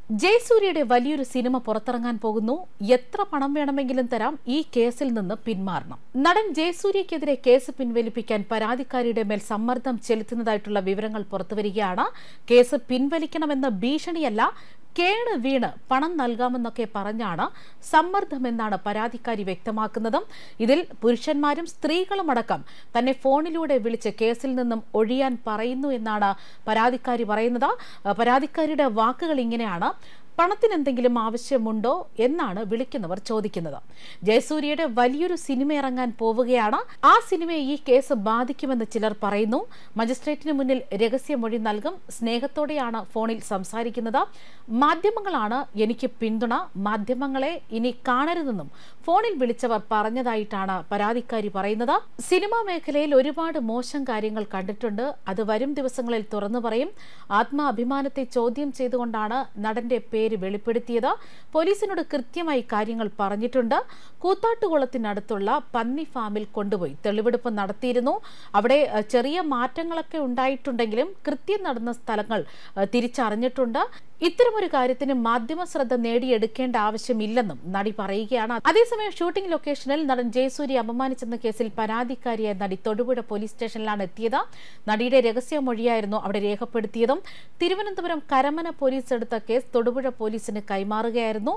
ജയസൂര്യയുടെ വലിയൊരു സിനിമ പുറത്തിറങ്ങാൻ പോകുന്നു. എത്ര പണം വേണമെങ്കിലും തരാം, ഈ കേസിൽ നിന്ന് പിന്മാറണം. നടൻ ജയസൂര്യക്കെതിരെ കേസ് പിൻവലിപ്പിക്കാൻ പരാതിക്കാരിയുടെ മേൽ സമ്മർദ്ദം ചെലുത്തുന്നതായിട്ടുള്ള വിവരങ്ങൾ പുറത്തുവരികയാണ്. കേസ് പിൻവലിക്കണമെന്ന ഭീഷണിയല്ല, കേണ് വീണ് പണം നൽകാമെന്നൊക്കെ പറഞ്ഞാണ് സമ്മർദ്ദമെന്നാണ് പരാതിക്കാരി വ്യക്തമാക്കുന്നതും. ഇതിൽ പുരുഷന്മാരും സ്ത്രീകളുമടക്കം തന്നെ ഫോണിലൂടെ വിളിച്ച് കേസിൽ നിന്നും ഒഴിയാൻ പറയുന്നു എന്നാണ് പരാതിക്കാരി പറയുന്നത്. പരാതിക്കാരിയുടെ വാക്കുകൾ ഇങ്ങനെയാണ്: പണത്തിന് എന്തെങ്കിലും ആവശ്യമുണ്ടോ എന്നാണ് വിളിക്കുന്നവർ ചോദിക്കുന്നത്. ജയസൂര്യയുടെ വലിയൊരു സിനിമ ഇറങ്ങാൻ പോവുകയാണ്. ആ സിനിമയെ ഈ കേസ് ബാധിക്കുമെന്ന് ചിലർ പറയുന്നു. മജിസ്ട്രേറ്റിന് മുന്നിൽ രഹസ്യമൊഴി നൽകും. സ്നേഹത്തോടെയാണ് ഫോണിൽ സംസാരിക്കുന്നത്. മാധ്യമങ്ങളാണ് എനിക്ക് പിന്തുണ, മാധ്യമങ്ങളെ ഇനി കാണരുതെന്നും ഫോണിൽ വിളിച്ചവർ പറഞ്ഞതായിട്ടാണ് പരാതിക്കാരി പറയുന്നത്. സിനിമാ മേഖലയിൽ ഒരുപാട് മോശം കാര്യങ്ങൾ കണ്ടിട്ടുണ്ട്. അത് വരും ദിവസങ്ങളിൽ തുറന്നു പറയും. ആത്മാഭിമാനത്തെ ചോദ്യം ചെയ്തുകൊണ്ടാണ് നടന്റെ പേര് വെളിപ്പെടുത്തിയത്. പോലീസിനോട് കൃത്യമായി കാര്യങ്ങൾ പറഞ്ഞിട്ടുണ്ട്. കൂത്താട്ടുകുളത്തിനടുത്തുള്ള പന്നി ഫാമിൽ കൊണ്ടുപോയി തെളിവെടുപ്പ് നടത്തിയിരുന്നു. അവിടെ ചെറിയ മാറ്റങ്ങളൊക്കെ ഉണ്ടായിട്ടുണ്ടെങ്കിലും കൃത്യം നടന്ന സ്ഥലങ്ങൾ തിരിച്ചറിഞ്ഞിട്ടുണ്ട്. ഇത്തരമൊരു കാര്യത്തിന് മാധ്യമ ശ്രദ്ധ നേടിയെടുക്കേണ്ട ആവശ്യമില്ലെന്നും നടി പറയുകയാണ്. അതേസമയം ഷൂട്ടിംഗ് ലൊക്കേഷനിൽ നടൻ ജയസൂര്യ അപമാനിച്ചെന്ന കേസിൽ പരാതിക്കാരിയായ നടി തൊടുപുഴ പോലീസ് സ്റ്റേഷനിലാണ് എത്തിയത്. നടിയുടെ രഹസ്യമൊഴിയായിരുന്നു അവിടെ രേഖപ്പെടുത്തിയതും. തിരുവനന്തപുരം കരമന പോലീസ് എടുത്ത കേസ് തൊടുപുഴ പോലീസിന് കൈമാറുകയായിരുന്നു.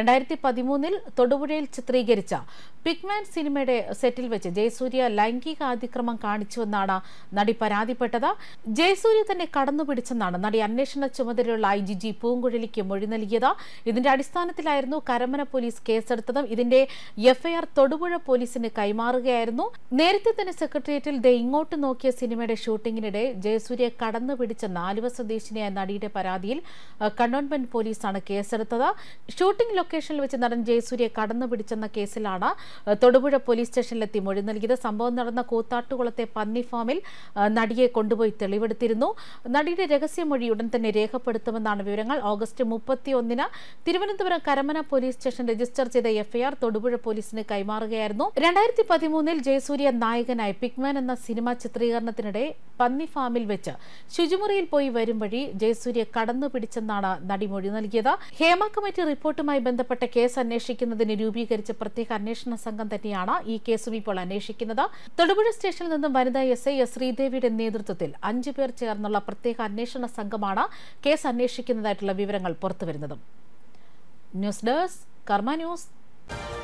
2013 തൊടുപുഴയിൽ ചിത്രീകരിച്ച പിഗ്മാൻ സിനിമയുടെ സെറ്റിൽ വെച്ച് ജയസൂര്യ ലൈംഗിക അതിക്രമം കാണിച്ചുവെന്നാണ് നടി പരാതിപ്പെട്ടത്. ജയസൂര്യ തന്നെ കടന്നുപിടിച്ചെന്നാണ് നടി അന്വേഷണ ചുമതലയുള്ള IGG പൂങ്കുഴലിക്ക് മൊഴി നൽകിയത്. ഇതിന്റെ അടിസ്ഥാനത്തിലായിരുന്നു കരമന പോലീസ് കേസെടുത്തതും. ഇതിന്റെ FIR തൊടുപുഴ പോലീസിന് കൈമാറുകയായിരുന്നു. നേരത്തെ തന്നെ സെക്രട്ടേറിയറ്റിൽ ഇങ്ങോട്ട് നോക്കിയ സിനിമയുടെ ഷൂട്ടിങ്ങിനിടെ ജയസൂര്യ കടന്നുപിടിച്ചെന്ന ആലുവ സ്വദേശിനിയായ നടിയുടെ പരാതിയിൽ കണ്ടോൺമെന്റ് പോലീസാണ് കേസെടുത്തത്. ഷൂട്ടിംഗ് ലൊക്കേഷനിൽ വെച്ച് നടൻ ജയസൂര്യ കടന്നുപിടിച്ചെന്ന കേസിലാണ് തൊടുപുഴ പോലീസ് സ്റ്റേഷനിലെത്തി മൊഴി നൽകിയത്. സംഭവം നടന്ന കൂത്താട്ടുകുളത്തെ പന്നി ഫാമിൽ നടിയെ കൊണ്ടുപോയി തെളിവെടുത്തിരുന്നു. നടിയുടെ രഹസ്യമൊഴി ഉടൻ തന്നെ രേഖപ്പെടുത്തുമെന്നാണ് വിവരങ്ങൾ. August 31 Thiruvananthapuram Karamana police station register ചെയ്ത FIR തൊടുപുഴ പോലീസിന് കൈമാറുകയായിരുന്നു. 2013 ജയസൂര്യ നായകനായി പിഗ്മാൻ എന്ന സിനിമ ചിത്രീകരണത്തിനിടെ പന്നി ഫാമിൽ വെച്ച് ശുചിമുറിയിൽ പോയി വരും വഴി ജയസൂര്യ കടന്നുപിടിച്ചെന്നാണ് നടി മൊഴി നൽകിയത്. ഹേമ കമ്മിറ്റി റിപ്പോർട്ടുമായി ബന്ധപ്പെട്ട കേസ് അന്വേഷിക്കുന്നതിന് രൂപീകരിച്ച പ്രത്യേക അന്വേഷണ സംഘം തന്നെയാണ് ഈ കേസും ഇപ്പോൾ അന്വേഷിക്കുന്നത്. തൊടുപുഴ സ്റ്റേഷനിൽ നിന്നും വനിതാ SI ശ്രീദേവിയുടെ നേതൃത്വത്തിൽ 5 പേർ ചേർന്നുള്ള പ്രത്യേക അന്വേഷണ സംഘമാണ് കേസ് അന്വേഷിക്കുന്നതായിട്ടുള്ള വിവരങ്ങൾ പുറത്തുവരുന്നത്. News desk Karma news.